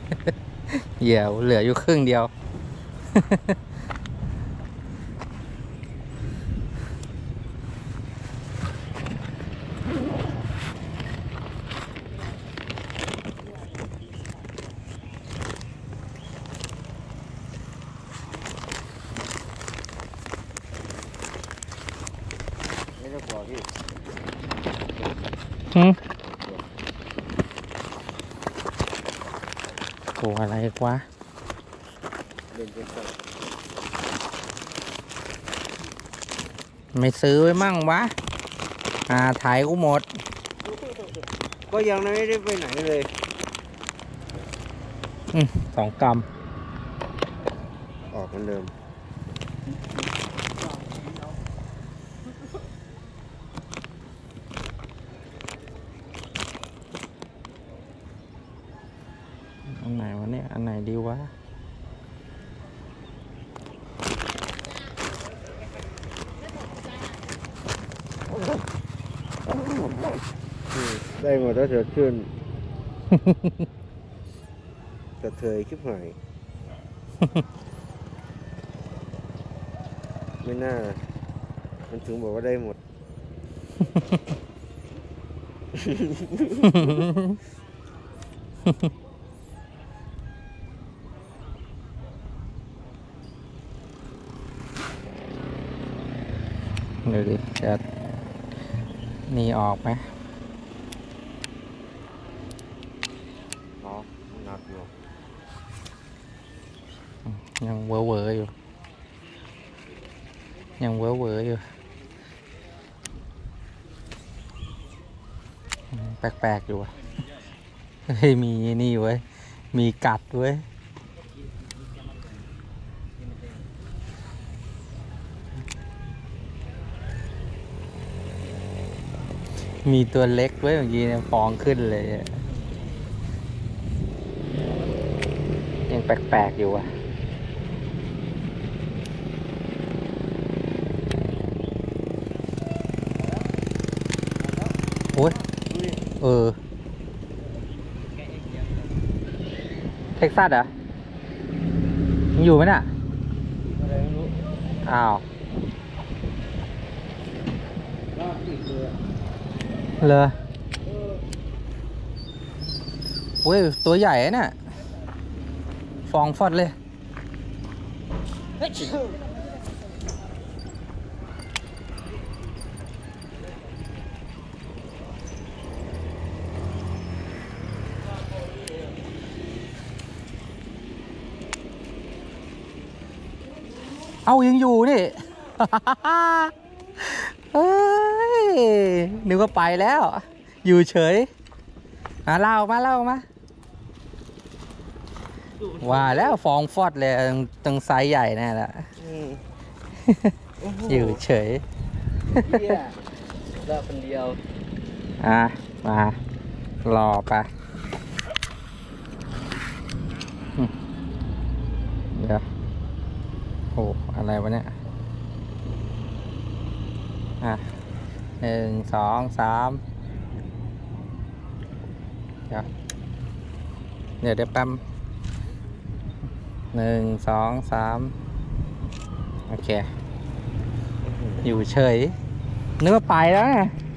เหยื่อเหลืออยู่ครึ่งเดียวไม่ต้องกลัวพี่โอ้อะไรกวะเล่นเป็นสัตว์ไม่ซื้อไว้มั่งวะถ่ายกูหมดก็ยังไม่ได้ไปไหนเลย 2 กรัมออกเหมือนเดิมอันไหนวะเนี่ยอันไหนดีวะได้หมดแล้วเถิดชื่นกระเทยคลิปหายไม่น่ามันถึงบอกว่าได้หมดดูดิจะนี่ออกไหมอ๋อหนักอยู่ยังเวอร์อยู่ยังเวอร์อยู่แปลกๆอยู่เฮ้ยมีนี่เว้ยมีกัดเว้ยมีตัวเล็กเว้ยเมื่อกี้เนี่ยฟองขึ้นเลยยังแปลกๆอยู่โอ้ยเท็กซัสเหรอยังอยู่ไหมน่ะอะไรไม่รู้อ้าวรอบติดเลยเลยโอ้ยตัวใหญ่น่ะฟองฟอดเลยเอายังอยู่นี่ เฮ้ยนึกว่าไปแล้ว อยู่เฉยเล่ามาว่าแล้วฟองฟอดเลยตั้งไซส์ใหญ่แน่ละอยู่เฉยรอบคนเดียวมารอไปเดี๋ยวโอ้อะไรวะเนี่ย1 2 3เดี๋ยวแป๊บ1 2 3โอเคอยู่เฉยนึกว่าไปแล้วไง